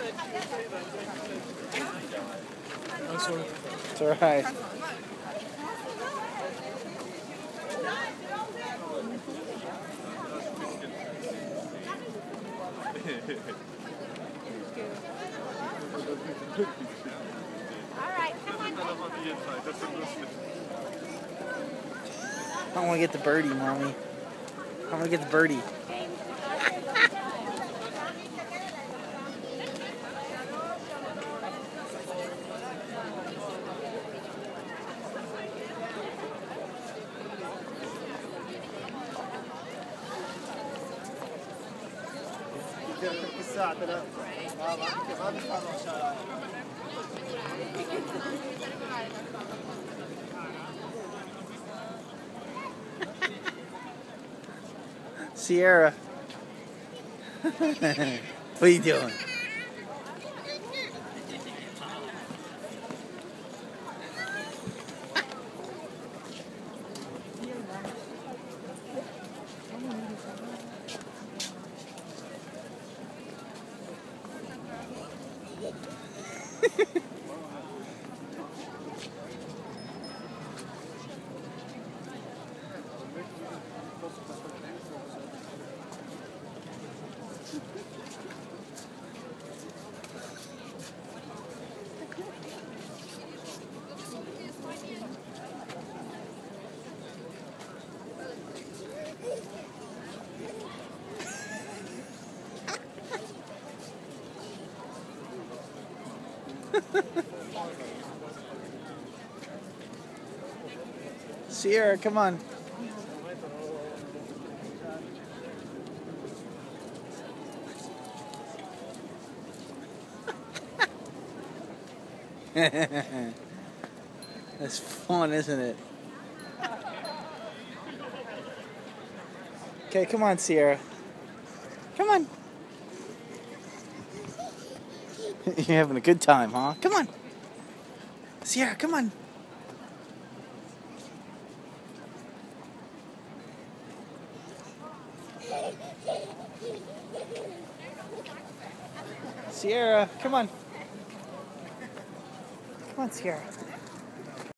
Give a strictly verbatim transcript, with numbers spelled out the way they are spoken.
It's all right. Alright, come on. I want to get the birdie, Mommy. I want to get the birdie. Sierra. What are you doing? Sierra, come on. That's fun, isn't it? Okay, come on, Sierra. Come on. You're having a good time, huh? Come on. Sierra, come on. Sierra, come on. Come on, Sierra.